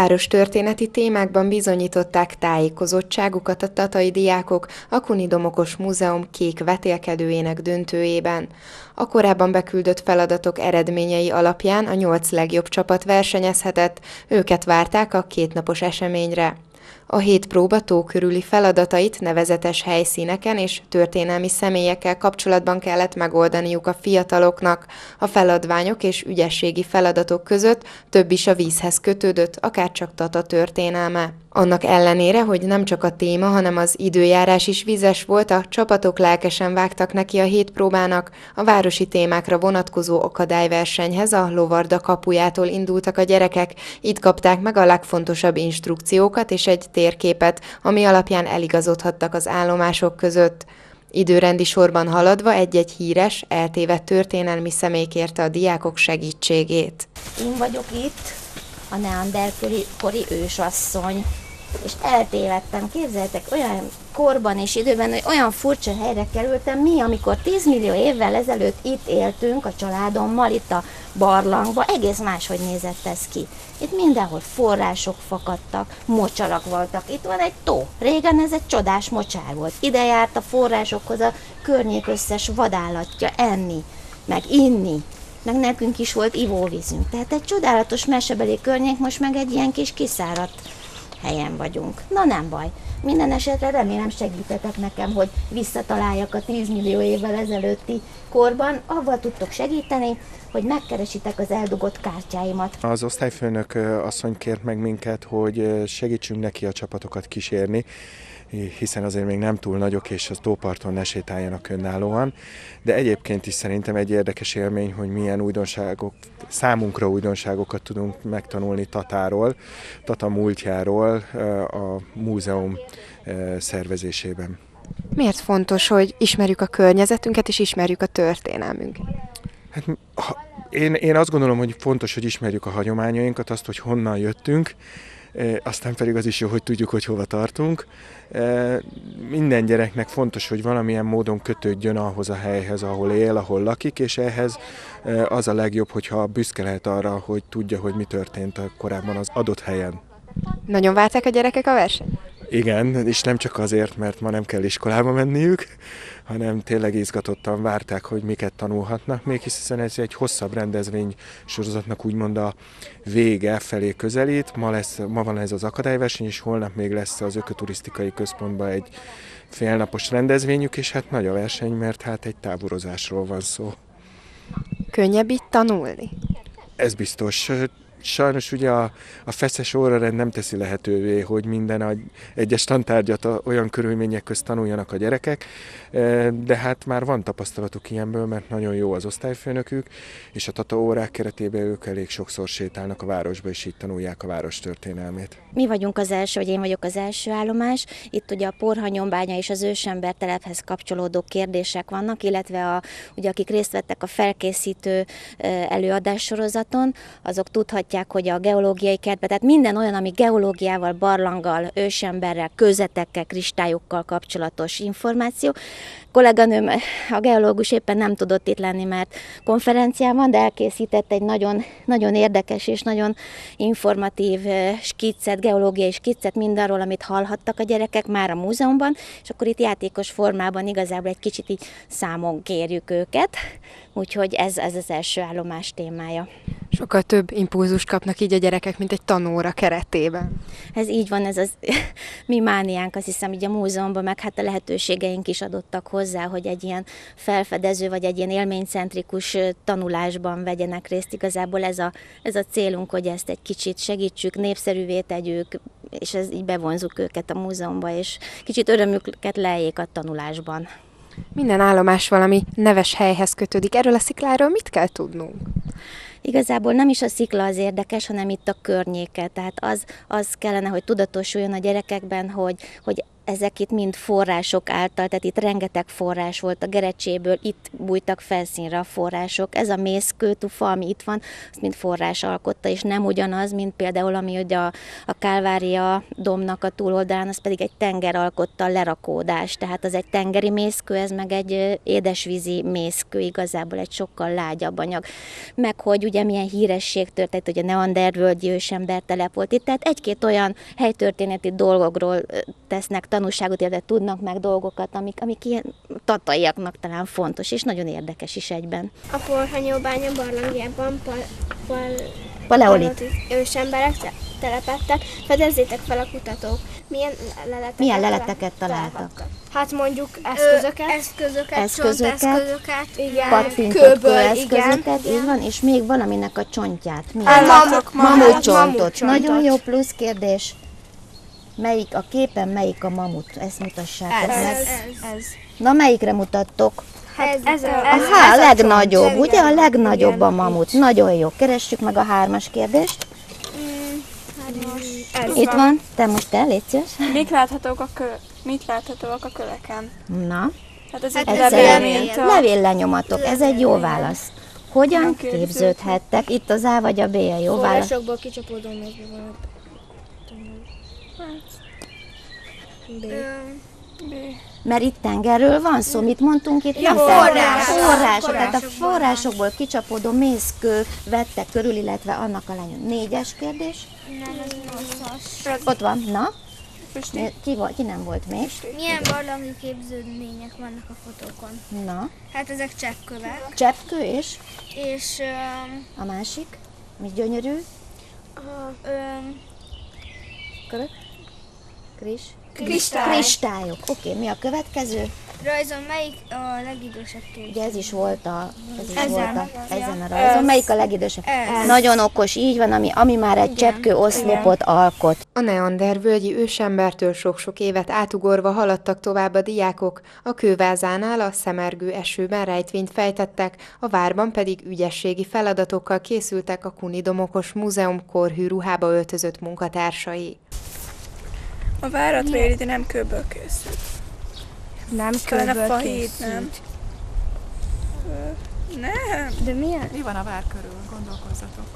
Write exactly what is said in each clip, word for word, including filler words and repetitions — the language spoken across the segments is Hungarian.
Várostörténeti témákban bizonyították tájékozottságukat a tatai diákok a Kuni Domokos Múzeum kék vetélkedőjének döntőjében. A korábban beküldött feladatok eredményei alapján a nyolc legjobb csapat versenyezhetett, őket várták a kétnapos eseményre. A hét próba tó körüli feladatait nevezetes helyszíneken és történelmi személyekkel kapcsolatban kellett megoldaniuk a fiataloknak. A feladványok és ügyességi feladatok között több is a vízhez kötődött, akárcsak Tata történelme. Annak ellenére, hogy nem csak a téma, hanem az időjárás is vizes volt, a csapatok lelkesen vágtak neki a hét próbának. A városi témákra vonatkozó akadályversenyhez a Lovarda kapujától indultak a gyerekek, itt kapták meg a legfontosabb instrukciókat és egy térképet, ami alapján eligazodhattak az állomások között. Időrendi sorban haladva egy-egy híres, eltévedt történelmi személy kérte a diákok segítségét. Én vagyok itt, a neanderkori ősasszony, és eltévedtem, képzeljétek, olyan korban és időben, hogy olyan furcsa helyre kerültem, mi, amikor tíz millió évvel ezelőtt itt éltünk a családommal, itt a barlangban, egész máshogy nézett ez ki. Itt mindenhol források fakadtak, mocsarak voltak, itt van egy tó, régen ez egy csodás mocsár volt, ide járt a forrásokhoz a környék összes vadállatja enni, meg inni, meg nekünk is volt ivóvízünk. Tehát egy csodálatos mesebeli környék, most meg egy ilyen kis kiszáradt helyen vagyunk. Na nem baj. Minden esetre remélem segítetek nekem, hogy visszataláljak a tíz millió évvel ezelőtti korban. Avval tudtok segíteni, hogy megkeresitek az eldugott kártyáimat. Az osztályfőnök asszony kért meg minket, hogy segítsünk neki a csapatokat kísérni, hiszen azért még nem túl nagyok, és a tóparton ne sétáljanak önállóan. De egyébként is szerintem egy érdekes élmény, hogy milyen újdonságok, számunkra újdonságokat tudunk megtanulni Tatáról, Tata múltjáról a múzeum szervezésében. Miért fontos, hogy ismerjük a környezetünket és ismerjük a történelmünket? Hát, én, én azt gondolom, hogy fontos, hogy ismerjük a hagyományainkat, azt, hogy honnan jöttünk, aztán pedig az is jó, hogy tudjuk, hogy hova tartunk. Minden gyereknek fontos, hogy valamilyen módon kötődjön ahhoz a helyhez, ahol él, ahol lakik, és ehhez az a legjobb, hogyha büszke lehet arra, hogy tudja, hogy mi történt korábban az adott helyen. Nagyon várták a gyerekek a versenyt? Igen, és nem csak azért, mert ma nem kell iskolába menniük, hanem tényleg izgatottan várták, hogy miket tanulhatnak még, hiszen ez egy hosszabb rendezvény sorozatnak úgymond a vége felé közelít. Ma, lesz, ma van ez az akadályverseny, és holnap még lesz az ökoturisztikai központban egy félnapos rendezvényük, és hát nagy a verseny, mert hát egy táborozásról van szó. Könnyebb itt tanulni? Ez biztos. Sajnos ugye a, a feszes órarend nem teszi lehetővé, hogy minden a, egyes tantárgyat a, olyan körülmények közt tanuljanak a gyerekek, de hát már van tapasztalatuk ilyenből, mert nagyon jó az osztályfőnökük, és a Tata órák keretében ők elég sokszor sétálnak a városba, és így tanulják a város történelmét. Mi vagyunk az első, vagy én vagyok az első állomás. Itt ugye a Porhanyombánya és az ősember telephez kapcsolódó kérdések vannak, illetve a, ugye, akik részt vettek a felkészítő előadássorozaton, azok tudhatják, hogy a geológiai kertben, tehát minden olyan, ami geológiával, barlanggal, ősemberrel, kőzetekkel, kristályokkal kapcsolatos információ. Kolléganőm, a geológus éppen nem tudott itt lenni, mert konferencián van, de elkészített egy nagyon, nagyon érdekes és nagyon informatív skiccet, geológiai skiccet mindarról, amit hallhattak a gyerekek már a múzeumban, és akkor itt játékos formában igazából egy kicsit így számon kérjük őket, úgyhogy ez, ez az első állomás témája. Sokkal több impulzust kapnak így a gyerekek, mint egy tanóra keretében. Ez így van, ez az mi mániánk, azt hiszem, így a múzeumban, meg hát a lehetőségeink is adottak hozzá, hogy egy ilyen felfedező, vagy egy ilyen élménycentrikus tanulásban vegyenek részt. Igazából ez a, ez a célunk, hogy ezt egy kicsit segítsük, népszerűvé tegyük, és ez így bevonzuk őket a múzeumba, és kicsit örömüket leljék a tanulásban. Minden állomás valami neves helyhez kötődik. Erről a szikláról mit kell tudnunk? Igazából nem is a szikla az érdekes, hanem itt a környéke. Tehát az, az kellene, hogy tudatosuljon a gyerekekben, hogy, hogy ezek itt mind források által, tehát itt rengeteg forrás volt a Gerecséből, itt bújtak felszínre a források. Ez a mészkőtufa, ami itt van, azt mind forrás alkotta, és nem ugyanaz, mint például, ami ugye a, a Kálvária dombnak a túloldalán, az pedig egy tenger alkotta a lerakódás, tehát az egy tengeri mészkő, ez meg egy édesvízi mészkő, igazából egy sokkal lágyabb anyag. Meg hogy ugye milyen híresség történt, hogy a neandervölgyi ősember telep volt itt, tehát egy-két olyan helytörténeti dolgokról tesznek tanúságot, illetve tudnak meg dolgokat, amik, amik ilyen tataiaknak talán fontos, és nagyon érdekes is egyben. A Porhanyóbánya barlangjában pal, pal, paleolit ősemberek telepettek. Fedezzétek fel a kutatók. Milyen leleteket, Milyen leleteket találtak? Hát mondjuk eszközöket, Ö, eszközöket, eszközöket, csonteszközöket, igen, pattintott eszközöket, így van, és még valaminek a csontját. Milyen? Mamut, Mamutcsontot. Nagyon jó plusz kérdés. Melyik a képen, melyik a mamut? Ezt mutassátok Ez, meg. ez, ez. Na, melyikre mutattok? Ez, ez, ez, Aha, a legnagyobb, ugye? A legnagyobb a mamut. Nagyon jó. Keressük meg a hármas kérdést. Itt van. Te most el, légy szíves. Mik láthatók a kö... Mit láthatóak a köveken? Na, Hát ez egy ez levél, egy mint a... levéllenyomatok. Ez egy jó válasz. Hogyan képződhettek? Itt az A vagy a B a jó válasz? forrásokból kicsapódó mészkő. B. Mert itt tengerről van szó, mit mondtunk itt? Ja, Nem, forrás. Források, tehát a forrásokból kicsapódó mészkő vette körül, illetve annak a lány. Négyes kérdés. Ott van, na? Ki, volt, ki nem volt még? Milyen barlangi képződmények vannak a fotókon? Na, Hát ezek cseppkövek, cseppkő és és öm, a másik, mi gyönyörű, öm, körök, kris, kristály. kristályok. Oké, mi a következő? Rajzon melyik a legidősebb kép? Ugye ez is volt a, ez is Ezen. volt a, ezen a rajzon. Melyik a legidősebb? Ez. Nagyon okos, így van, ami, ami már egy cseppkő oszlopot alkot. A neandervölgyi ősembertől sok-sok évet átugorva haladtak tovább a diákok, a kővázánál a szemergő esőben rejtvényt fejtettek, a várban pedig ügyességi feladatokkal készültek a Kuni Domokos Múzeum korhű ruhába öltözött munkatársai. A várat véridi nem kőből készült. Nem Kellene kőből fahíd, készült. nem? Ö, Nem. De milyen? Mi van a vár körül? Gondolkozzatok.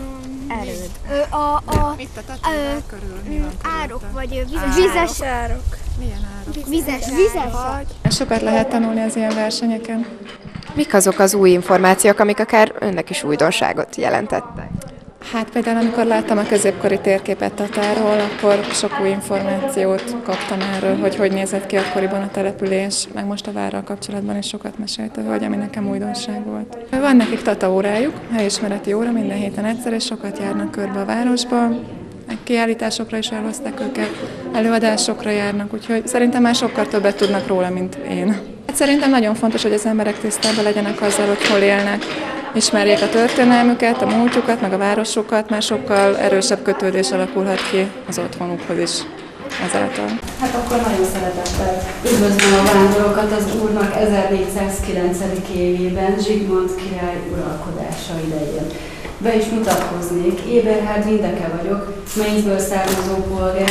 Erőd. Ö, a, a Mit a tató vár körül? Mi van körülötte? árok, vagy vizes, vizes Árok. Milyen árok? vizes, vizes. Vagy Sokat lehet tanulni az ilyen versenyeken. Mik azok az új információk, amik akár önnek is újdonságot jelentettek? Hát például amikor láttam a középkori térképet Tatáról, akkor sok új információt kaptam erről, hogy hogy nézett ki akkoriban a település, meg most a várral kapcsolatban is sokat mesélt a hölgy, ami nekem újdonság volt. Van nekik Tata órájuk, helyismereti óra, minden héten egyszer, és sokat járnak körbe a városba, meg kiállításokra is elhozták őket, előadásokra járnak, úgyhogy szerintem már sokkal többet tudnak róla, mint én. Hát szerintem nagyon fontos, hogy az emberek tisztában legyenek azzal, hogy hol élnek, ismerjék a történelmüket, a múltjukat, meg a városokat, mert sokkal erősebb kötődés alakulhat ki az otthonukhoz is ezáltal. Hát akkor nagyon szeretettel üdvözlöm a vándorokat az Úrnak ezernégyszázkilencedik évében, Zsigmond király uralkodása idején. Be is mutatkoznék, Eberhard Windeke vagyok, Mainzből származó polgár,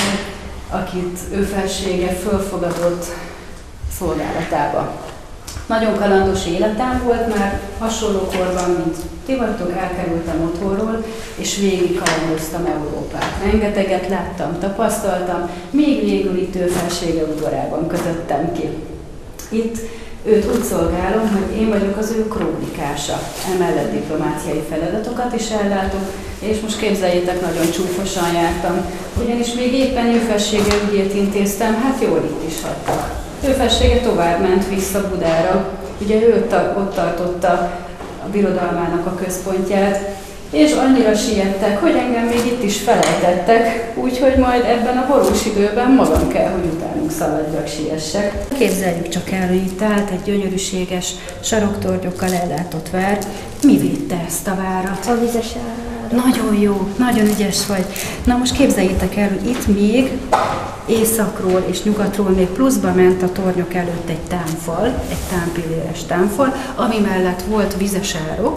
akit ő felsége fölfogadott szolgálatába. Nagyon kalandos életem volt már, hasonló korban, mint ti vagytok, elkerültem otthonról, és végig kalandoztam Európát. Rengeteget láttam, tapasztaltam, még végül itt ő felsége udvarában kötöttem ki. Itt őt úgy szolgálom, hogy én vagyok az ő krónikása. Emellett diplomáciai feladatokat is ellátok, és most képzeljétek, nagyon csúfosan jártam, ugyanis még éppen ő felsége ügyét intéztem, hát jól itt is hagytak. Ő felsége tovább ment vissza Budára, ugye ő ott tartotta a birodalmának a központját, és annyira siettek, hogy engem még itt is felejtettek, úgyhogy majd ebben a borús időben magam kell, hogy utánuk szaladjak, siessek. Képzeljük csak el, hogy itt állt egy gyönyörűséges saroktornyokkal ellátott vár. Mi védte ezt a várat? A vizes ár. Nagyon jó, nagyon ügyes vagy. Na most képzeljétek el, hogy itt még északról és nyugatról még pluszba ment a tornyok előtt egy támfal, egy támpilléres támfal, ami mellett volt vizes árok,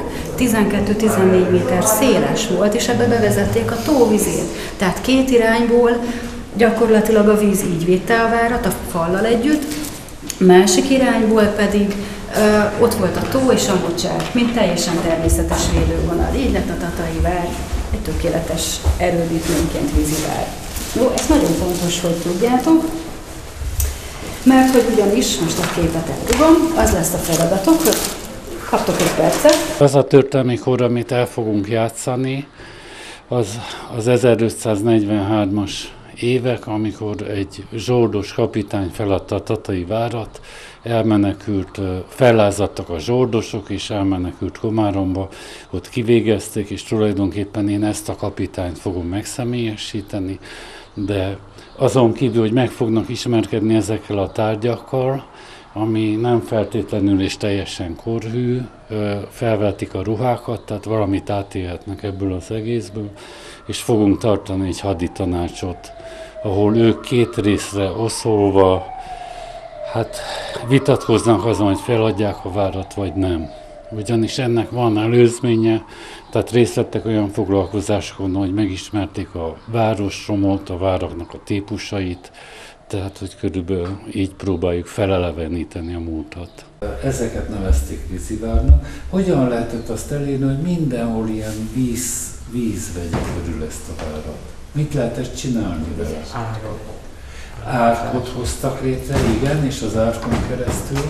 tizenkettő-tizennégy méter széles volt, és ebbe bevezették a tóvizét. Tehát két irányból Gyakorlatilag a víz így védte a várat a fallal együtt, másik irányból pedig ö, ott volt a tó és a mocsár, mint teljesen természetes védővonal. Így lett a Tatai vár egy tökéletes erődítményként vízivár. Jó, ez nagyon fontos, hogy tudjátok, mert hogy ugyanis, most a képet eldugom, az lesz a feladatok, hogy kaptok egy percet. Az a történelmi kor, amit el fogunk játszani, az az ezerötszáznegyvenhármas évek, amikor egy zsoldos kapitány feladta a Tatai várat, elmenekült, fellázadtak a zsoldosok, és elmenekült Komáromba, ott kivégezték, és tulajdonképpen én ezt a kapitányt fogom megszemélyesíteni, de azon kívül, hogy meg fognak ismerkedni ezekkel a tárgyakkal, ami nem feltétlenül és teljesen korhű, felvetik a ruhákat, tehát valamit átélhetnek ebből az egészből, és fogunk tartani egy haditanácsot, ahol ők két részre oszolva, hát vitatkoznak azon, hogy feladják a várat, vagy nem. Ugyanis ennek van előzménye, tehát részt vettek olyan foglalkozásokon, hogy megismerték a városromot, a váraknak a típusait, tehát, hogy körülbelül így próbáljuk feleleveníteni a múltat. Ezeket nevezték vízivárnak. Hogyan lehetett azt elérni, hogy mindenhol ilyen víz, víz vegye körül ezt a várat? Mit lehetett csinálni vele? Árkot hoztak létre, igen, és az árkon keresztül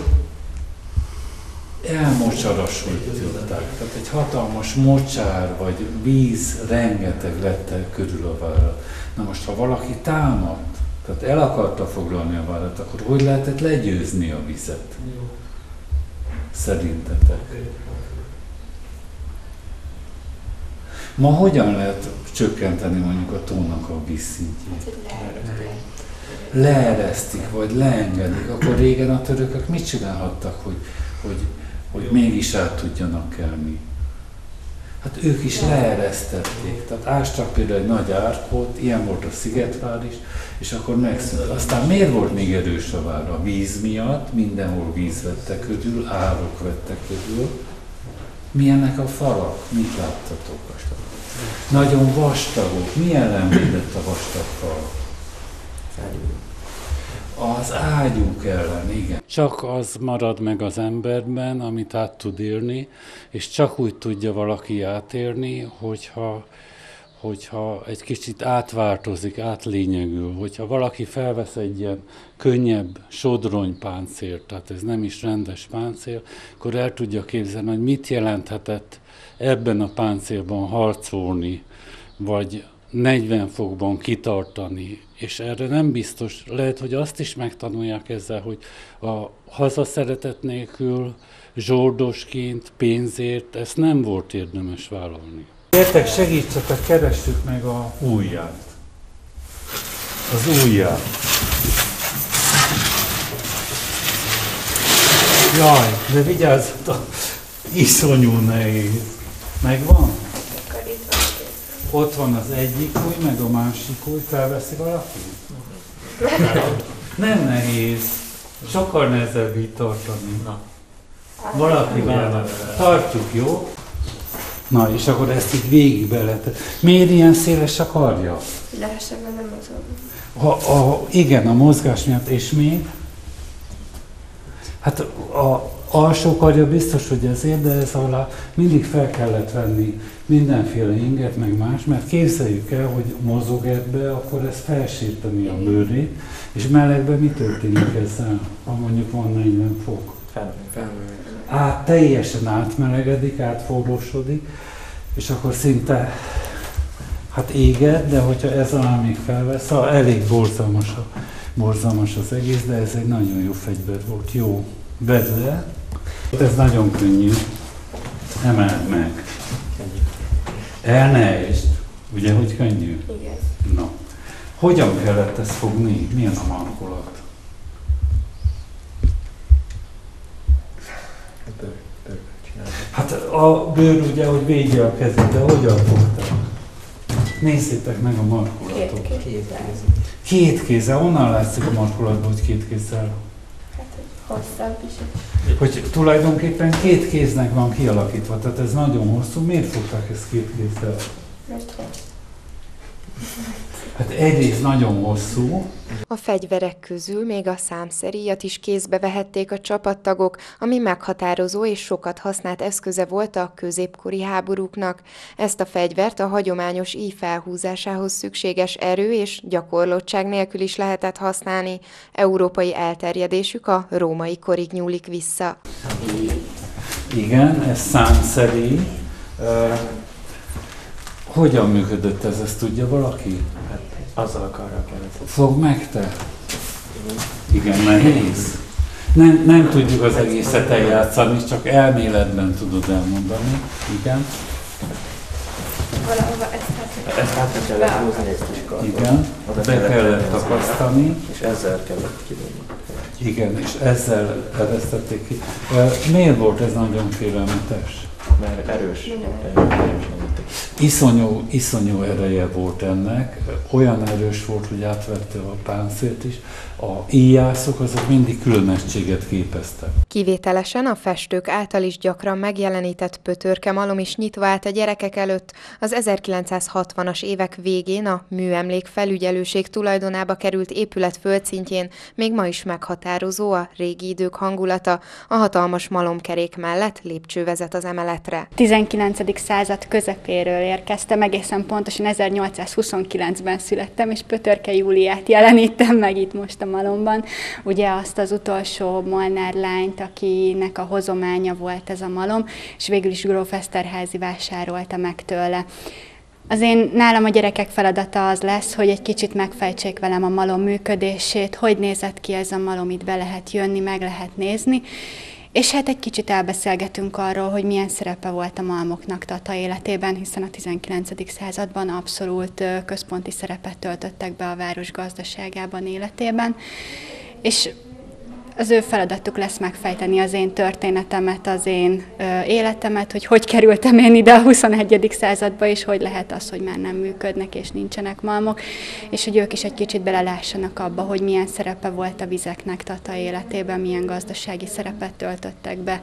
elmocsarasították. Tehát egy hatalmas mocsár vagy víz rengeteg lett el körül a várat. Na most, ha valaki támad, tehát el akarta foglalni a várat, akkor hogy lehetett legyőzni a vizet? Szerintetek? Ma hogyan lehet csökkenteni mondjuk a tónak a vízszintjét? Leeresztik, vagy leengedik. Akkor régen a törökök mit csinálhattak, hogy, hogy, hogy mégis át tudjanak kelni? Hát ők is leeresztették. Tehát ástak például egy nagy árkot, ilyen volt a Szigetvár is, és akkor megszűnt. Aztán miért volt még erős a vár? A víz miatt, mindenhol víz vette körül, árok vettek körül. Milyenek a falak? Mit láttatok? Nagyon vastagok. Mi ellen védett a vastag fal? Az ágyúk ellen, igen. Csak az marad meg az emberben, amit át tud élni, és csak úgy tudja valaki átérni, hogyha, hogyha egy kicsit átváltozik, átlényegül, hogyha valaki felvesz egy ilyen könnyebb sodronypáncélt, tehát ez nem is rendes páncél, akkor el tudja képzelni, hogy mit jelenthetett ebben a páncélban harcolni, vagy negyven fokban kitartani, és erre nem biztos, lehet, hogy azt is megtanulják ezzel, hogy a hazaszeretet nélkül, zsoldosként, pénzért, ezt nem volt érdemes vállalni. Gyertek, segítsetek, keressük meg a ujját. Az ujját. Jaj, de vigyázzatok, iszonyú nehéz. Megvan? Ott van az egyik új, meg a másik új, felveszi valaki? Nem nehéz, sokkal nehezebb így tartani. Valaki vállal. Tartjuk, jó? Na, és akkor ezt így végig be lehet. Miért ilyen széles a karja? Lehessen vele mozogni. Ha, a, igen, a mozgás miatt, és még? Hát a alsó karja biztos, hogy ezért, de ez alá mindig fel kellett venni mindenféle inget, meg más, mert képzeljük el, hogy mozog ebbe, akkor ez felsérteni a bőrét, és melegben mi történik ezzel, ha mondjuk van negyven fok? Át, teljesen átmelegedik, átforrósodik, és akkor szinte hát éged, de hogyha ez alá még felvesz, szóval elég borzalmas, a, borzalmas az egész, de ez egy nagyon jó fegyver volt. Jó, vedd le. Ez nagyon könnyű. Emeld meg. El ne esd. Ugye, hogy könnyű? Igen. No. Hogyan kellett ezt fogni? Milyen a markolat? Hát a bőr ugye, hogy védje a kezét, de hogyan fogták? Nézzétek meg a markolatot. Két kézzel. Két kézzel? Onnan látszik a markolatból, hogy két kézzel? Hát, hogy hosszabb is. Hogy tulajdonképpen két kéznek van kialakítva, tehát ez nagyon hosszú. Miért fogták ezt két kézzel? Mert hogy? Hát egyrészt nagyon hosszú. A fegyverek közül még a számszeríjat is kézbe vehették a csapattagok, ami meghatározó és sokat használt eszköze volt a középkori háborúknak. Ezt a fegyvert a hagyományos íj felhúzásához szükséges erő és gyakorlottság nélkül is lehetett használni. Európai elterjedésük a római korig nyúlik vissza. Igen, ez számszeríj. Uh, hogyan működött ez, ezt tudja valaki? Hát azzal akarra kellett. Fog meg te? Igen, nehéz. Nem, nem tudjuk az egészet eljátszani, csak elméletben tudod elmondani. Igen. Valahova ezt Ezt hátra kellett húzni egy kis karton. Igen, be kellett tapasztani. És ezzel kellett kidobni. Igen, és ezzel eresztették ki. Miért volt ez nagyon félelmetes? Mert erős. erős Iszonyú, iszonyú ereje volt ennek, olyan erős volt, hogy átvette a páncélt is. A íjászok azok mindig különösséget képeztek. Kivételesen a festők által is gyakran megjelenített pötörke malom is nyitva állt a gyerekek előtt. Az ezerkilencszázhatvanas évek végén a műemlék felügyelőség tulajdonába került épület földszintjén még ma is meghatározó a régi idők hangulata. A hatalmas malomkerék mellett lépcső vezet az emeletre. tizenkilencedik század közepéről érkeztem, egészen pontosan ezernyolcszázhuszonkilencben születtem, és Pötörke Júliát jelenítem meg itt most a malomban. Ugye azt az utolsó Molnár lányt, akinek a hozománya volt ez a malom, és végül is gróf Eszterházy vásárolta meg tőle. Az én nálam a gyerekek feladata az lesz, hogy egy kicsit megfejtsék velem a malom működését, hogy nézett ki ez a malom, itt be lehet jönni, meg lehet nézni. És hát egy kicsit elbeszélgetünk arról, hogy milyen szerepe volt a malmoknak Tata életében, hiszen a tizenkilencedik században abszolút központi szerepet töltöttek be a város gazdaságában, életében. És az ő feladatuk lesz megfejteni az én történetemet, az én ö, életemet, hogy hogy kerültem én ide a huszonegyedik századba, és hogy lehet az, hogy már nem működnek és nincsenek malmok, és hogy ők is egy kicsit belelássanak abba, hogy milyen szerepe volt a vizeknek Tata életében, milyen gazdasági szerepet töltöttek be.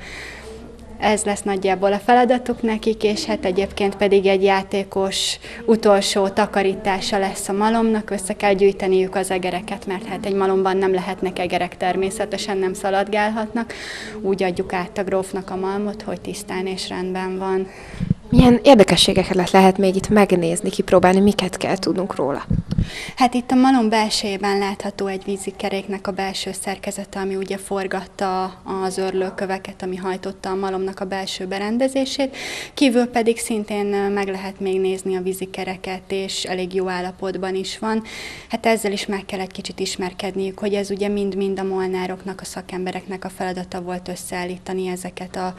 Ez lesz nagyjából a feladatuk nekik, és hát egyébként pedig egy játékos utolsó takarítása lesz a malomnak, össze kell gyűjteniük az egereket, mert hát egy malomban nem lehetnek egerek, természetesen nem szaladgálhatnak. Úgy adjuk át a grófnak a malmot, hogy tisztán és rendben van. Milyen érdekességeket lehet még itt megnézni, kipróbálni, miket kell tudnunk róla? Hát itt a malom belsejében látható egy vízikeréknek a belső szerkezete, ami ugye forgatta az örlőköveket, ami hajtotta a malomnak a belső berendezését. Kívül pedig szintén meg lehet még nézni a vízikereket, és elég jó állapotban is van. Hát ezzel is meg kell egy kicsit ismerkedniük, hogy ez ugye mind-mind a molnároknak, a szakembereknek a feladata volt összeállítani ezeket a,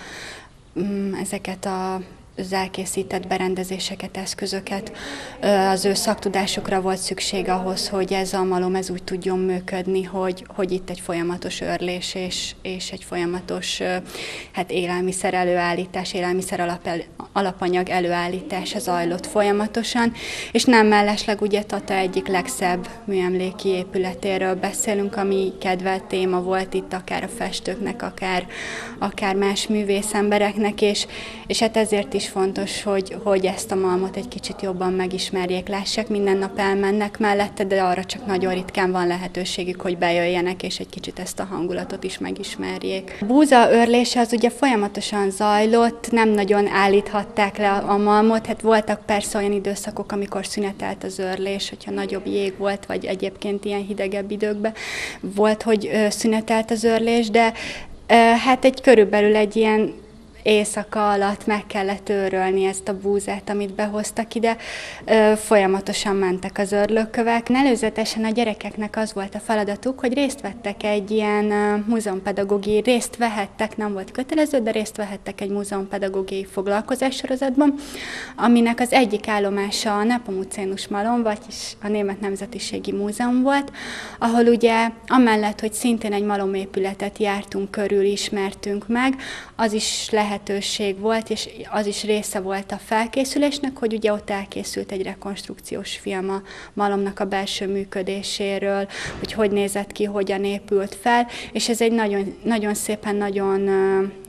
ezeket a az elkészített berendezéseket, eszközöket. Az ő szaktudásukra volt szükség ahhoz, hogy ez a malom ez úgy tudjon működni, hogy, hogy itt egy folyamatos örlés és, és egy folyamatos hát élelmiszer előállítás, élelmiszer alap, alapanyag előállítása zajlott folyamatosan, és nem mellesleg ugye Tata egyik legszebb műemléki épületéről beszélünk, ami kedvelt téma volt itt akár a festőknek, akár, akár más művészembereknek, és, és hát ezért is fontos, hogy, hogy ezt a malmot egy kicsit jobban megismerjék, lássák, minden nap elmennek mellette, de arra csak nagyon ritkán van lehetőségük, hogy bejöjjenek, és egy kicsit ezt a hangulatot is megismerjék. A búza örlése az ugye folyamatosan zajlott, nem nagyon állíthatták le a malmot, hát voltak persze olyan időszakok, amikor szünetelt az örlés, hogyha nagyobb jég volt, vagy egyébként ilyen hidegebb időkben volt, hogy szünetelt az örlés, de hát egy körülbelül egy ilyen éjszaka alatt meg kellett őrölni ezt a búzát, amit behoztak ide. Folyamatosan mentek az örlőkövek. Előzetesen a gyerekeknek az volt a feladatuk, hogy részt vettek egy ilyen múzeumpedagógiai, részt vehettek, nem volt kötelező, de részt vehettek egy múzeumpedagógiai foglalkozássorozatban, aminek az egyik állomása a Nepomucénus malom, vagyis a Német Nemzetiségi Múzeum volt, ahol ugye amellett, hogy szintén egy malomépületet jártunk körül, ismertünk meg, az is lehet lehetőség volt, és az is része volt a felkészülésnek, hogy ugye ott elkészült egy rekonstrukciós film a malomnak a belső működéséről, hogy hogy nézett ki, hogyan épült fel, és ez egy nagyon, nagyon szépen, nagyon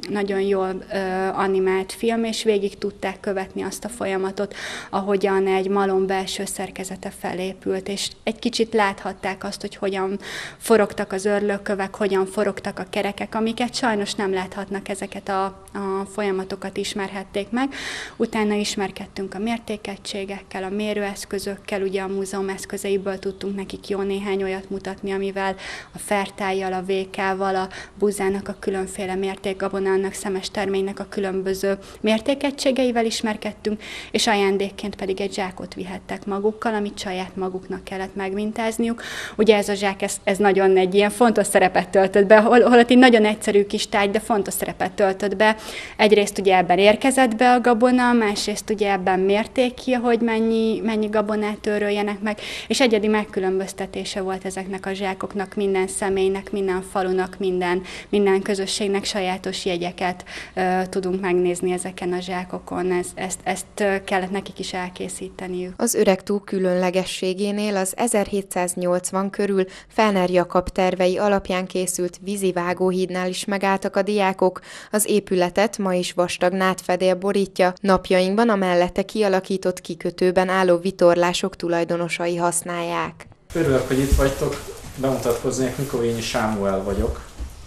nagyon jól ö, animált film, és végig tudták követni azt a folyamatot, ahogyan egy malom belső szerkezete felépült, és egy kicsit láthatták azt, hogy hogyan forogtak az örlőkövek, hogyan forogtak a kerekek, amiket sajnos nem láthatnak, ezeket a, a folyamatokat ismerhették meg. Utána ismerkedtünk a mértékegységekkel, a mérőeszközökkel, ugye a múzeum eszközeiből tudtunk nekik jó néhány olyat mutatni, amivel a fertájjal, a vékával, a buzának a különféle mértékgabonának, szemes terménynek a különböző mértékegységeivel ismerkedtünk, és ajándékként pedig egy zsákot vihettek magukkal, amit saját maguknak kellett megmintázniuk. Ugye ez a zsák, ez, ez nagyon egy ilyen fontos szerepet töltött be, hol, holott egy nagyon egyszerű kis tárgy, de fontos szerepet töltött be. Egyrészt ugye ebben érkezett be a gabona, másrészt ugye ebben mérték ki, hogy mennyi, mennyi gabonát töröljenek meg, és egyedi megkülönböztetése volt ezeknek a zsákoknak, minden személynek, minden falunak, minden, minden közösségnek sajátos jegyeket uh, tudunk megnézni ezeken a zsákokon, ezt, ezt, ezt kellett nekik is elkészíteniük. Az Öregtó különlegességénél az ezerhétszáznyolcvan körül Fellner Jakab tervei alapján készült vízivágóhídnál is megálltak a diákok. Az épületet ma is vastag nádfedél borítja, napjainkban a mellette kialakított kikötőben álló vitorlások tulajdonosai használják. Örülök, hogy itt vagytok, bemutatkoznék, Mikovényi Sámuel vagyok.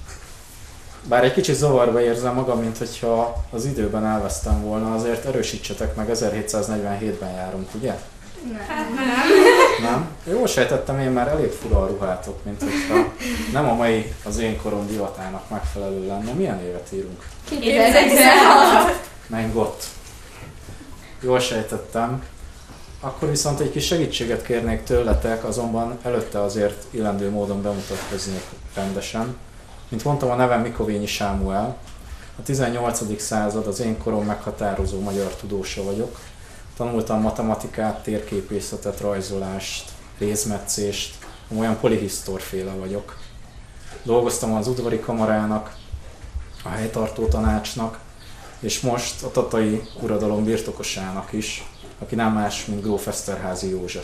Bár egy kicsit zavarba érzem magam, mint hogyha az időben elvesztem volna, azért erősítsetek meg, ezerhétszáznegyvenhétben járunk, ugye? Nem. Nem? Jól sejtettem, én már elég fura a ruhátok, mint hogyha nem a mai az én korom divatának megfelelő lenne. Milyen évet írunk? kétezer-tizenhat. Mennyit? Jól sejtettem. Akkor viszont egy kis segítséget kérnék tőletek, azonban előtte azért illendő módon bemutatkoznék rendesen. Mint mondtam, a nevem Mikovényi Sámuel. A tizennyolcadik század az én korom meghatározó magyar tudósa vagyok. Tanultam matematikát, térképészetet, rajzolást, rézmetszést, olyan polihisztorféle vagyok. Dolgoztam az udvari kamarának, a helytartó tanácsnak, és most a tatai uradalom birtokosának is, aki nem más, mint gróf Eszterházy József.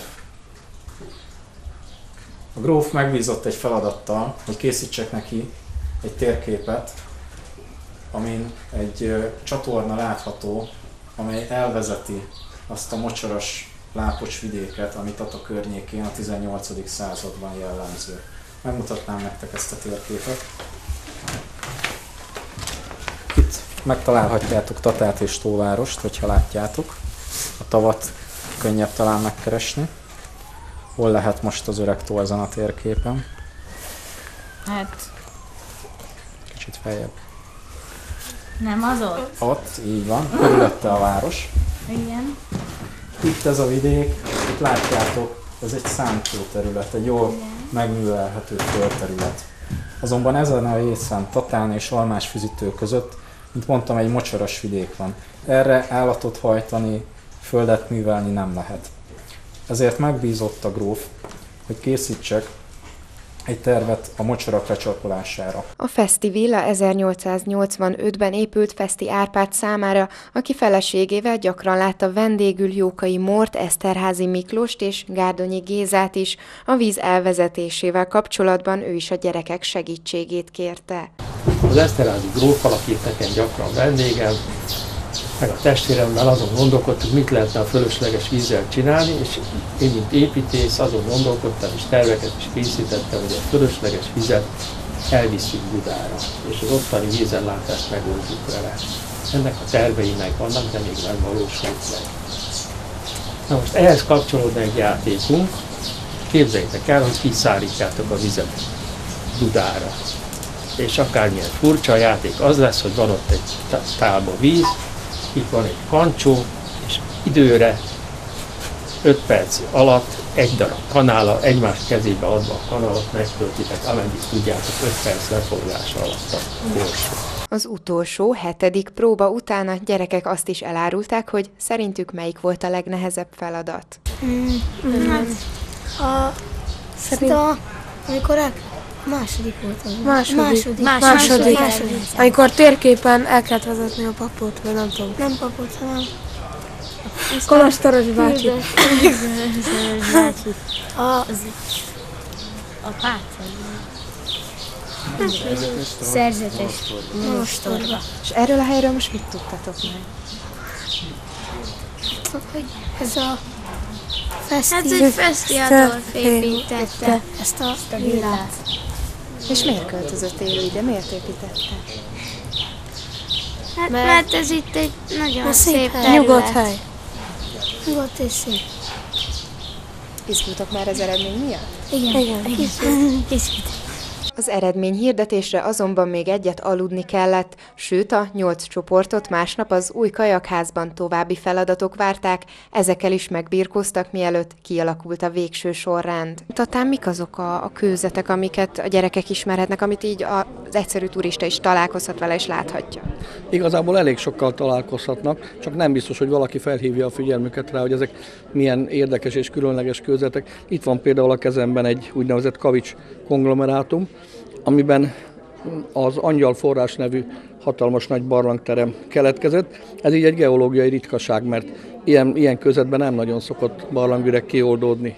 A gróf megbízott egy feladattal, hogy készítsek neki egy térképet, amin egy csatorna látható, amely elvezeti azt a mocsaras lápos vidéket, ami Tata környékén a tizennyolcadik században jellemző. Megmutatnám nektek ezt a térképet. Itt megtalálhatjátok Tatát és Tóvárost, hogyha látjátok. A tavat könnyebb talán megkeresni. Hol lehet most az Öregtó ezen a térképen? Hát... Kicsit feljebb. Nem az ott? Ott, így van. Körülötte a város. Igen. Itt ez a vidék, itt látjátok, ez egy szántó terület, egy jól megművelhető földterület. Azonban ezen a részen, Tatán és Almásfüzitő között, mint mondtam, egy mocsaras vidék van. Erre állatot hajtani, földet művelni nem lehet. Ezért megbízott a gróf, hogy készítsek egy tervet a mocsarak lecsatolására. A Feszti villa ezernyolcszáznyolcvanötben épült Feszti Árpád számára, aki feleségével gyakran látta vendégül Jókai Mort, Eszterházy Miklóst és Gárdonyi Gézát is. A víz elvezetésével kapcsolatban ő is a gyerekek segítségét kérte. Az Eszterházy gróf alakít nekem gyakran vendégem, meg a testvéremmel azon gondolkodtuk, mit lehetne a fölösleges vízzel csinálni, és én, mint építész, azon gondolkodtam, és terveket is készítettem, hogy a fölösleges vizet elviszünk Budára, és az ottani vízellátást megoldjuk vele. Ennek a tervei megvannak, de még nem valósult meg. Na most ehhez kapcsolódna egy játékunk. Képzeljétek el, hogy kiszállítjátok a vizet Budára. És akármilyen furcsa a játék az lesz, hogy van ott egy tálba víz, itt van egy kancsó, és időre öt perc alatt egy darab kanállal, egymás kezébe adva a kanalat megtöltitek, ameddig tudjátok öt perc lefoglalása alatt a korsó. Az utolsó, hetedik próba után a gyerekek azt is elárulták, hogy szerintük melyik volt a legnehezebb feladat. Mm, mm. Hát, a, szerint a, amikor el, a második volt az. Második. Második. Második. második. második. Amikor térképen el kellett vezetni a papot, vagy nem tudom. Nem papot, hanem... Kolostoros bácsi. A... A páca. Szerzetes monostorba. És erről a helyről most mit tudtatok meg? Hogy ez a feszti... Hát egy fesztiádor építette ezt a villát. És miért költözöttél ide? Miért építette? Hát mert, mert ez itt egy nagyon szép, szép hely. terület. Nyugodt hely. Nyugodt és szép. Izgultok már az eredmény miatt? Igen, igen. Készült. Készült. Az eredmény hirdetésre azonban még egyet aludni kellett, sőt a nyolc csoportot másnap az új kajakházban további feladatok várták, ezekkel is megbirkóztak, mielőtt kialakult a végső sorrend. Tatán mik azok a, a kőzetek, amiket a gyerekek ismerhetnek, amit így az egyszerű turista is találkozhat vele és láthatja? Igazából elég sokkal találkozhatnak, csak nem biztos, hogy valaki felhívja a figyelmüket rá, hogy ezek milyen érdekes és különleges kőzetek. Itt van például a kezemben egy úgynevezett kavics konglomerátum, amiben az Angyal forrás nevű hatalmas nagy barlangterem keletkezett. Ez így egy geológiai ritkaság, mert ilyen, ilyen kőzetben nem nagyon szokott barlangüreg kioldódni.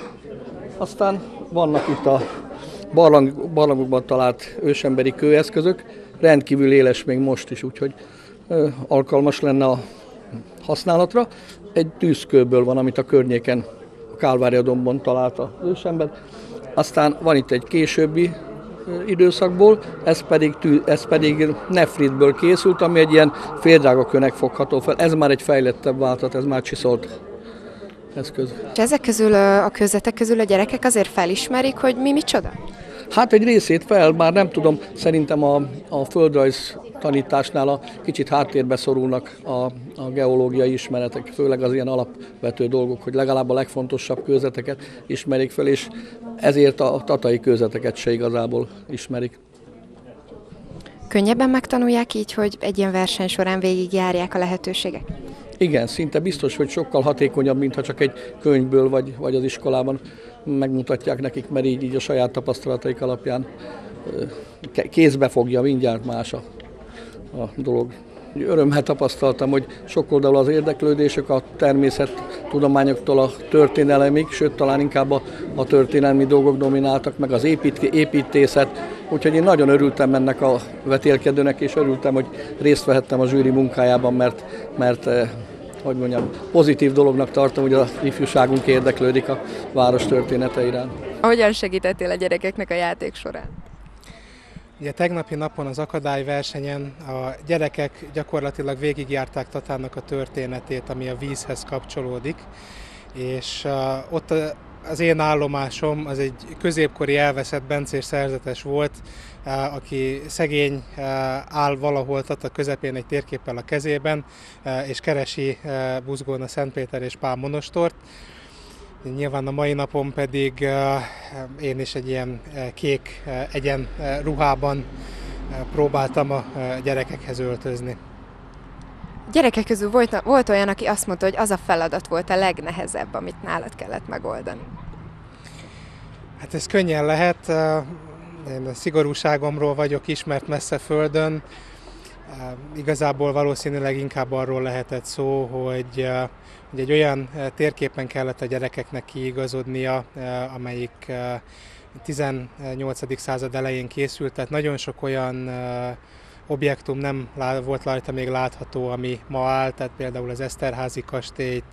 Aztán vannak itt a barlang, barlangokban talált ősemberi kőeszközök, rendkívül éles még most is, úgyhogy ö, alkalmas lenne a használatra. Egy tűzkőből van, amit a környéken, a Kálvária-dombon talált az ősember. Aztán van itt egy későbbi időszakból, ez pedig, tű, ez pedig nefritből készült, ami egy ilyen féldrágakőnek fogható fel. Ez már egy fejlettebb változat, ez már csiszolt eszköz. És ezek közül, a kőzetek közül a gyerekek azért felismerik, hogy mi micsoda? Hát egy részét fel, már nem tudom, szerintem a, a földrajz tanításnál a kicsit háttérbe szorulnak a, a geológiai ismeretek, főleg az ilyen alapvető dolgok, hogy legalább a legfontosabb kőzeteket ismerik fel, és ezért a tatai kőzeteket se igazából ismerik. Könnyebben megtanulják így, hogy egy ilyen verseny során végigjárják a lehetőségek? Igen, szinte biztos, hogy sokkal hatékonyabb, mintha csak egy könyvből vagy, vagy az iskolában megmutatják nekik, mert így, így a saját tapasztalataik alapján kézbe fogja, mindjárt más a, a dolog. Örömmel tapasztaltam, hogy sokoldalú az érdeklődések a természettudományoktól a történelemig, sőt talán inkább a, a történelmi dolgok domináltak, meg az épít, építészet. Úgyhogy én nagyon örültem ennek a vetélkedőnek, és örültem, hogy részt vehettem a zsűri munkájában, mert, mert hogy mondjam, pozitív dolognak tartom, hogy az ifjúságunk érdeklődik a város története iránt. Hogyan segítettél a gyerekeknek a játék során? Ugye tegnapi napon az akadályversenyen a gyerekek gyakorlatilag végigjárták Tatának a történetét, ami a vízhez kapcsolódik, és uh, ott az én állomásom az egy középkori elveszett bencés szerzetes volt, uh, aki szegény uh, áll valahol Tata közepén egy térképpel a kezében, uh, és keresi uh, buzgón a Szentpéter és Pál monostort. Nyilván a mai napon pedig uh, én is egy ilyen uh, kék uh, egyen uh, ruhában uh, próbáltam a uh, gyerekekhez öltözni. Gyerekek közül volt, volt olyan, aki azt mondta, hogy az a feladat volt a legnehezebb, amit nálad kellett megoldani. Hát ez könnyen lehet. Uh, én a szigorúságomról vagyok ismert messze földön. Uh, igazából valószínűleg inkább arról lehetett szó, hogy uh, hogy egy olyan térképen kellett a gyerekeknek kiigazodnia, amelyik tizennyolcadik század elején készült, tehát nagyon sok olyan objektum nem volt rajta még látható, ami ma áll, tehát például az Eszterházy kastélyt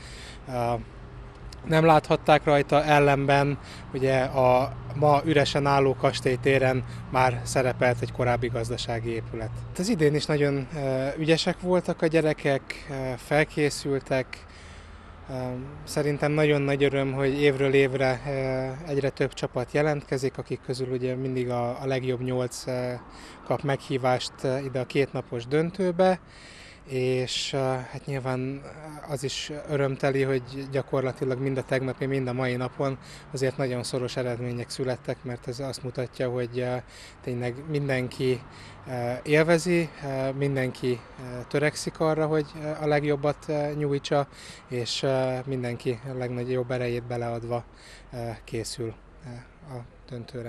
nem láthatták rajta, ellenben ugye a ma üresen álló kastélytéren már szerepelt egy korábbi gazdasági épület. Az idén is nagyon ügyesek voltak a gyerekek, felkészültek. Szerintem nagyon nagy öröm, hogy évről évre egyre több csapat jelentkezik, akik közül ugye mindig a, a legjobb nyolc kap meghívást ide a kétnapos döntőbe, és hát nyilván az is örömteli, hogy gyakorlatilag mind a tegnapi, mind a mai napon azért nagyon szoros eredmények születtek, mert ez azt mutatja, hogy tényleg mindenki élvezi, mindenki törekszik arra, hogy a legjobbat nyújtsa, és mindenki a legnagyobb erejét beleadva készül a döntőre.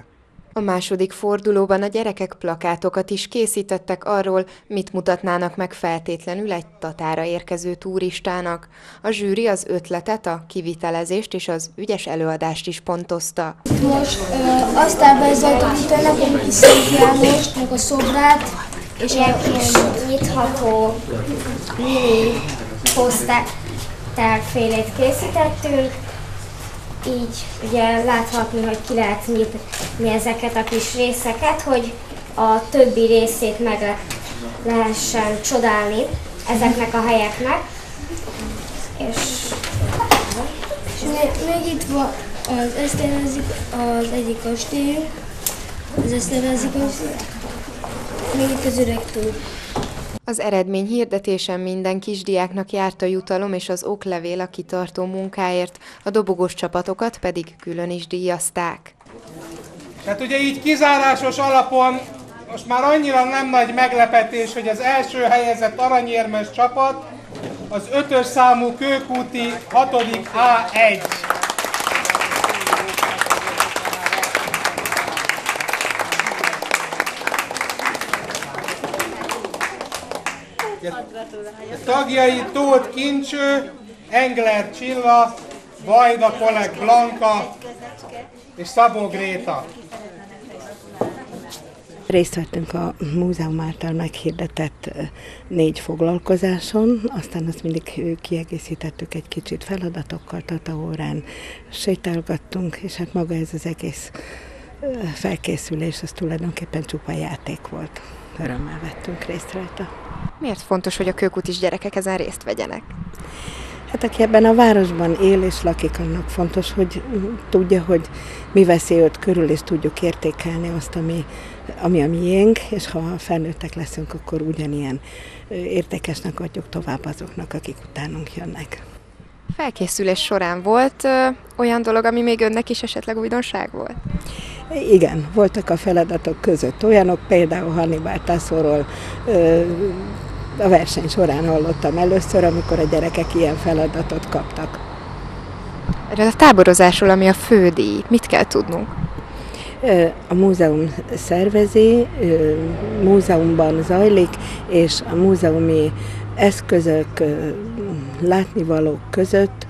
A második fordulóban a gyerekek plakátokat is készítettek arról, mit mutatnának meg feltétlenül egy Tatára érkező turistának. A zsűri az ötletet, a kivitelezést és az ügyes előadást is pontozta. Most ö, azt elvezett, hogy nekünk is Szent Jánost, meg a szobrát, és ilyen kis nyitható mini poszterfélét készítettünk. Így ugye láthatni, hogy ki lehet nyitni ezeket a kis részeket, hogy a többi részét meg le lehessen csodálni ezeknek a helyeknek. És, és még, még itt van az Eszterházy, az egyik kastély, az Eszterházy kastély, még itt az Öreg tó. Az eredmény hirdetésen minden kisdiáknak járt a jutalom és az oklevél a kitartó munkáért, a dobogós csapatokat pedig külön is díjazták. Tehát ugye így kizárásos alapon most már annyira nem nagy meglepetés, hogy az első helyezett aranyérmes csapat az ötös számú Kőkúti hatodik á egy. Tagjai Tóth Kincső, Engler Csilla, Vajda Kolek Blanka és Szabó Gréta. Részt vettünk a múzeum által meghirdetett négy foglalkozáson, aztán azt mindig kiegészítettük egy kicsit feladatokkal, tataórán sétálgattunk, és hát maga ez az egész felkészülés, az tulajdonképpen csupa játék volt. Örömmel vettünk részt rajta. Miért fontos, hogy a kőkutis gyerekek ezen részt vegyenek? Hát aki ebben a városban él és lakik, annak fontos, hogy tudja, hogy mi veszi őt körül, és tudjuk értékelni azt, ami, ami a miénk, és ha felnőttek leszünk, akkor ugyanilyen értékesnek adjuk tovább azoknak, akik utánunk jönnek. Felkészülés során volt ö, olyan dolog, ami még önnek is esetleg újdonság volt? Igen, voltak a feladatok között olyanok, például Hannibal Tassoról ö, a verseny során hallottam először, amikor a gyerekek ilyen feladatot kaptak. Erről a táborozásról, ami a fődíj, mit kell tudnunk? A múzeum szervezi, múzeumban zajlik, és a múzeumi eszközök, látnivalók között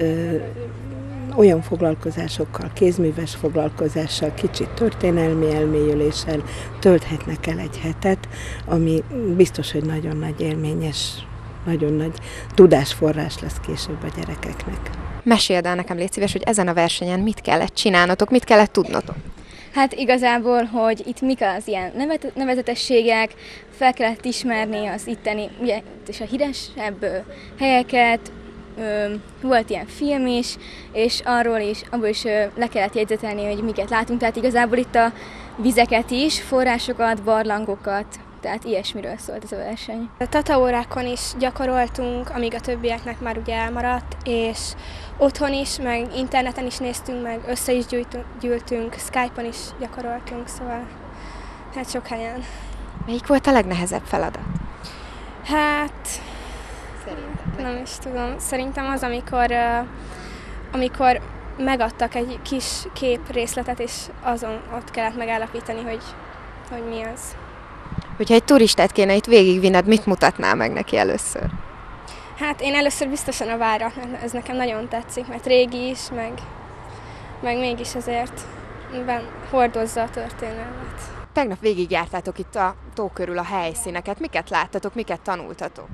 olyan foglalkozásokkal, kézműves foglalkozással, kicsit történelmi elmélyüléssel tölthetnek el egy hetet, ami biztos, hogy nagyon nagy élményes, nagyon nagy tudásforrás lesz később a gyerekeknek. Meséld el nekem, légy szíves, hogy ezen a versenyen mit kellett csinálnotok, mit kellett tudnotok? Hát igazából, hogy itt mik az ilyen nevezetességek, fel kellett ismerni az itteni, ugye, és a híresebb helyeket, volt ilyen film is, és arról is, abból is le kellett jegyzetelni, hogy miket látunk, tehát igazából itt a vizeket is, forrásokat, barlangokat, tehát ilyesmiről szólt ez a verseny. A tataórákon is gyakoroltunk, amíg a többieknek már ugye elmaradt, és otthon is, meg interneten is néztünk, meg össze is gyűjtünk, gyűltünk, Skype-on is gyakoroltunk, szóval hát sok helyen. Melyik volt a legnehezebb feladat? Hát... Szerintem. Nem is tudom. Szerintem az, amikor, uh, amikor megadtak egy kis kép részletet, és azon ott kellett megállapítani, hogy, hogy mi az. Hogyha egy turistát kéne itt végigvinned, mit mutatnál meg neki először? Hát én először biztosan a várat, mert ez nekem nagyon tetszik, mert régi is, meg, meg mégis azért ben hordozza a történelmet. Tegnap végigjártátok itt a tó körül a helyszíneket. Miket láttatok, miket tanultatok?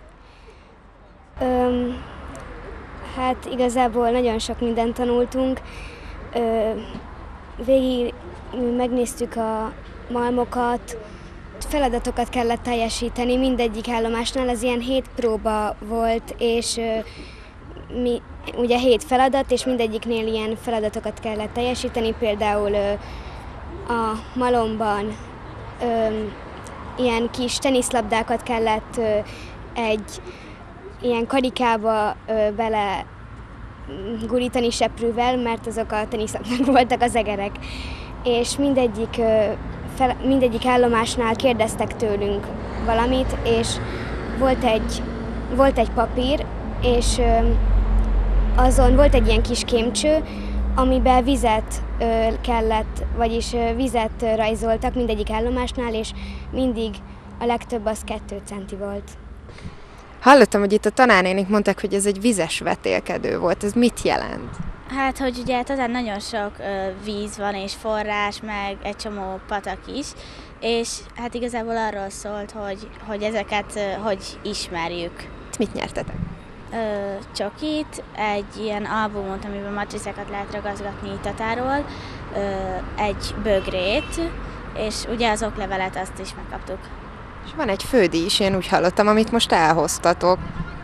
Öm, hát igazából nagyon sok mindent tanultunk. Ö, végig megnéztük a malmokat, feladatokat kellett teljesíteni mindegyik állomásnál, ez ilyen hét próba volt, és ö, mi, ugye hét feladat, és mindegyiknél ilyen feladatokat kellett teljesíteni, például ö, a malomban ö, ilyen kis teniszlabdákat kellett ö, egy ilyen karikába ö, bele gurítani seprűvel, mert azok a teniszlabdák voltak az egerek. És mindegyik, ö, fel, mindegyik állomásnál kérdeztek tőlünk valamit, és volt egy, volt egy papír, és ö, azon volt egy ilyen kis kémcső, amiben vizet ö, kellett, vagyis ö, vizet ö, rajzoltak mindegyik állomásnál, és mindig a legtöbb az kettő centi volt. Hallottam, hogy itt a tanárnénik mondták, hogy ez egy vizes vetélkedő volt. Ez mit jelent? Hát, hogy ugye Tatán nagyon sok ö, víz van és forrás, meg egy csomó patak is, és hát igazából arról szólt, hogy, hogy ezeket ö, hogy ismerjük. Mit nyertetek? Ö, csokit, egy ilyen albumot, amiben matricákat lehet ragazgatni Tatáról, ö, egy bögrét, és ugye az oklevelet azt is megkaptuk. És van egy fődíj is, én úgy hallottam, amit most elhoztatok.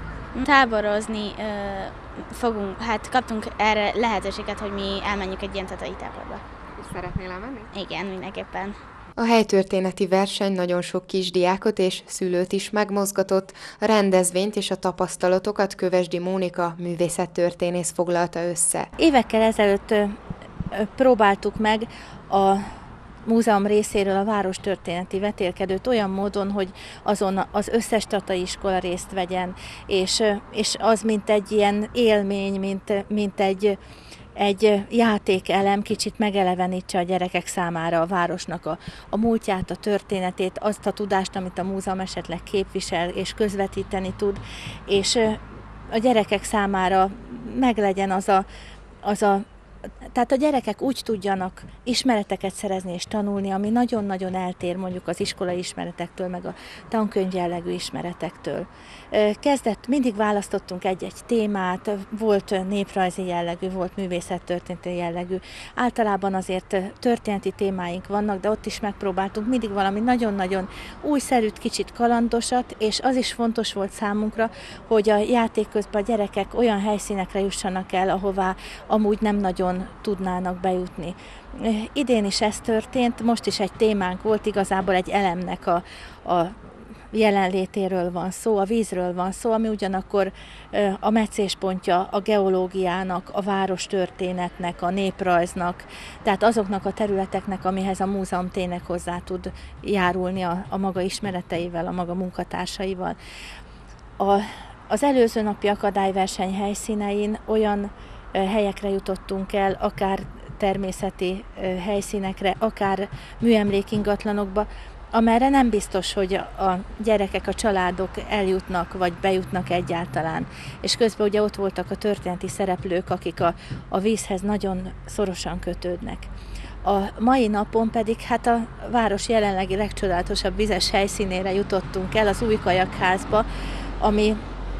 Táborozni ö, fogunk, hát kaptunk erre lehetőséget, hogy mi elmenjünk egy ilyen tatai táborba. És szeretnél elmenni? Igen, mindenképpen. A helytörténeti verseny nagyon sok kisdiákot és szülőt is megmozgatott, a rendezvényt és a tapasztalatokat Kövesdi Mónika művészettörténész foglalta össze. Évekkel ezelőtt próbáltuk meg a múzeum részéről a várostörténeti vetélkedőt olyan módon, hogy azon az összes tatai iskola részt vegyen, és, és az mint egy ilyen élmény, mint, mint egy, egy játékelem kicsit megelevenítse a gyerekek számára a városnak a, a múltját, a történetét, azt a tudást, amit a múzeum esetleg képvisel és közvetíteni tud, és a gyerekek számára meglegyen az a, az a tehát a gyerekek úgy tudjanak ismereteket szerezni és tanulni, ami nagyon-nagyon eltér mondjuk az iskolai ismeretektől, meg a tankönyv jellegű ismeretektől. Kezdett, mindig választottunk egy-egy témát, volt néprajzi jellegű, volt művészettörténeti jellegű. Általában azért történeti témáink vannak, de ott is megpróbáltunk mindig valami nagyon-nagyon újszerűt, kicsit kalandosat, és az is fontos volt számunkra, hogy a játék közben a gyerekek olyan helyszínekre jussanak el, ahová amúgy nem nagyon tudnának bejutni. Idén is ez történt, most is egy témánk volt, igazából egy elemnek a, a jelenlétéről van szó, a vízről van szó, ami ugyanakkor a meccéspontja a geológiának, a várostörténetnek, a néprajznak, tehát azoknak a területeknek, amihez a múzeum tényleg hozzá tud járulni a, a maga ismereteivel, a maga munkatársaival. A, az előző napi akadályverseny helyszínein olyan helyekre jutottunk el, akár természeti helyszínekre, akár műemlékingatlanokba, amerre nem biztos, hogy a gyerekek, a családok eljutnak, vagy bejutnak egyáltalán. És közben ugye ott voltak a történeti szereplők, akik a, a vízhez nagyon szorosan kötődnek. A mai napon pedig hát a város jelenlegi legcsodálatosabb vizes helyszínére jutottunk el, az Új Kajakházba, ami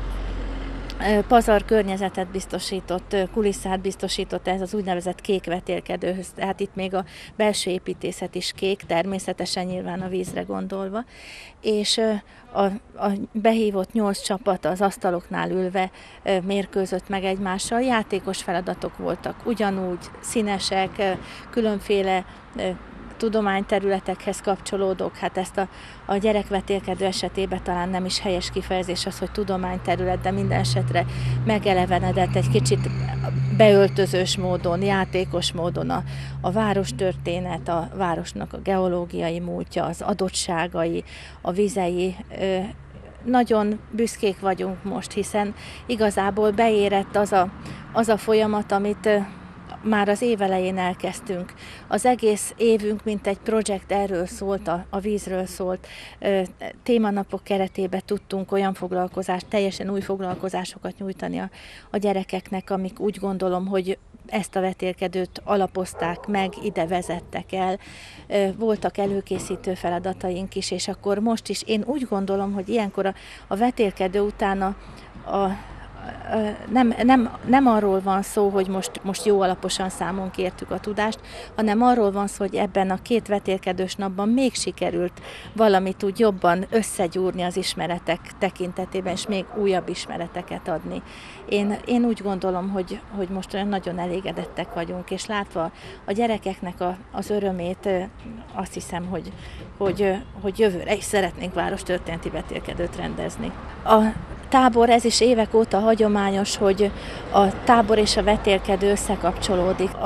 pazar környezetet biztosított, kulisszát biztosított ez az úgynevezett kék vetélkedőhöz, tehát itt még a belső építészet is kék, természetesen nyilván a vízre gondolva, és a, a behívott nyolc csapat az asztaloknál ülve mérkőzött meg egymással, játékos feladatok voltak, ugyanúgy színesek, különféle tudományterületekhez kapcsolódók, hát ezt a, a gyerekvetélkedő esetében talán nem is helyes kifejezés az, hogy tudományterület, de minden esetre megelevenedett egy kicsit beöltözős módon, játékos módon a, a várostörténet, a városnak a geológiai múltja, az adottságai, a vizei. Nagyon büszkék vagyunk most, hiszen igazából beérett az a, az a folyamat, amit már az év elején elkezdtünk. Az egész évünk, mint egy projekt erről szólt, a, a vízről szólt. Témanapok keretében tudtunk olyan foglalkozást, teljesen új foglalkozásokat nyújtani a, a gyerekeknek, amik úgy gondolom, hogy ezt a vetélkedőt alapozták meg, ide vezettek el. Voltak előkészítő feladataink is, és akkor most is én úgy gondolom, hogy ilyenkor a, a vetélkedő után a, a Nem, nem, nem arról van szó, hogy most, most jó alaposan számon kértük a tudást, hanem arról van szó, hogy ebben a két vetélkedős napban még sikerült valamit úgy jobban összegyúrni az ismeretek tekintetében, és még újabb ismereteket adni. Én, én úgy gondolom, hogy, hogy most olyan nagyon elégedettek vagyunk, és látva a gyerekeknek a, az örömét, azt hiszem, hogy, hogy, hogy jövőre is szeretnénk várostörténeti vetélkedőt rendezni. A tábor, ez is évek óta hagyományos, hogy a tábor és a vetélkedő összekapcsolódik. A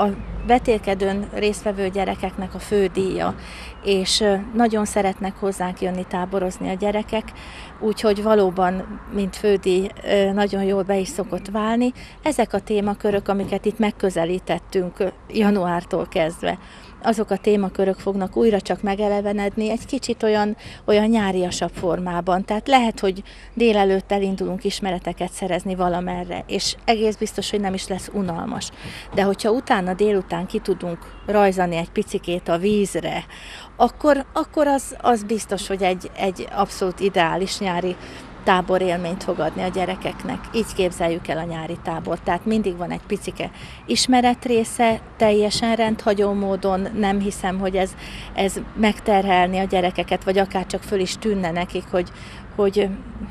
vetélkedőn résztvevő gyerekeknek a fődíja, és nagyon szeretnek hozzánk jönni táborozni a gyerekek, úgyhogy valóban, mint fődíj, nagyon jól be is szokott válni. Ezek a témakörök, amiket itt megközelítettünk januártól kezdve, azok a témakörök fognak újra csak megelevenedni egy kicsit olyan, olyan nyáriasabb formában. Tehát lehet, hogy délelőtt elindulunk ismereteket szerezni valamerre, és egész biztos, hogy nem is lesz unalmas. De hogyha utána délután ki tudunk rajzani egy picikét a vízre, akkor, akkor az, az biztos, hogy egy, egy abszolút ideális nyári táborélményt fog adni a gyerekeknek. Így képzeljük el a nyári tábort. Tehát mindig van egy picike ismeretrésze, teljesen rendhagyó módon. Nem hiszem, hogy ez, ez megterhelni a gyerekeket, vagy akár csak föl is tűnne nekik, hogy, hogy,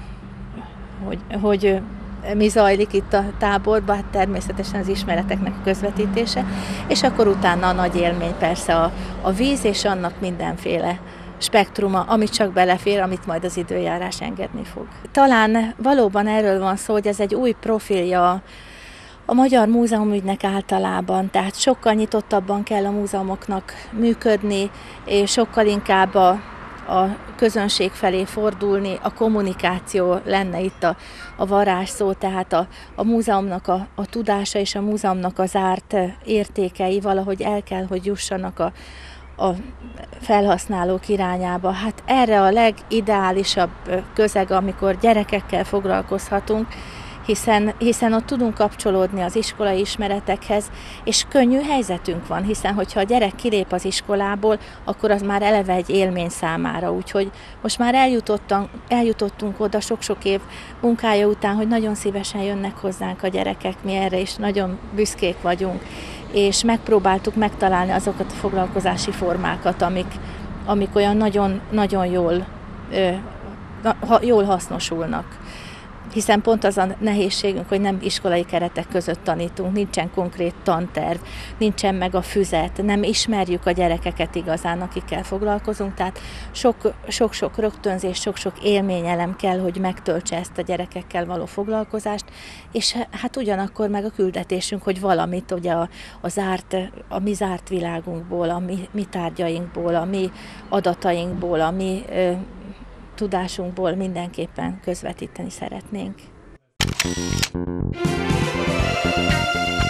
hogy, hogy mi zajlik itt a táborban, hát természetesen az ismereteknek a közvetítése, és akkor utána a nagy élmény persze a, a víz, és annak mindenféle spektruma, amit csak belefér, amit majd az időjárás engedni fog. Talán valóban erről van szó, hogy ez egy új profilja a Magyar Múzeumügynek általában, tehát sokkal nyitottabban kell a múzeumoknak működni, és sokkal inkább a, a közönség felé fordulni, a kommunikáció lenne itt a, a varázsszó, tehát a, a múzeumnak a, a tudása és a múzeumnak az árt értékei valahogy el kell, hogy jussanak a a felhasználók irányába. Hát erre a legideálisabb közeg, amikor gyerekekkel foglalkozhatunk, hiszen, hiszen ott tudunk kapcsolódni az iskolai ismeretekhez, és könnyű helyzetünk van, hiszen hogyha a gyerek kilép az iskolából, akkor az már eleve egy élmény számára, úgyhogy most már eljutottunk oda sok-sok év munkája után, hogy nagyon szívesen jönnek hozzánk a gyerekek, mi erre is nagyon büszkék vagyunk, és megpróbáltuk megtalálni azokat a foglalkozási formákat, amik, amik olyan nagyon, nagyon jól, jól hasznosulnak. Hiszen pont az a nehézségünk, hogy nem iskolai keretek között tanítunk, nincsen konkrét tanterv, nincsen meg a füzet, nem ismerjük a gyerekeket igazán, akikkel foglalkozunk, tehát sok-sok rögtönzés, sok-sok élményelem kell, hogy megtöltse ezt a gyerekekkel való foglalkozást, és hát ugyanakkor meg a küldetésünk, hogy valamit ugye a, a, zárt, a mi zárt világunkból, a mi, mi tárgyainkból, a mi adatainkból, a mi tudásunkból mindenképpen közvetíteni szeretnénk.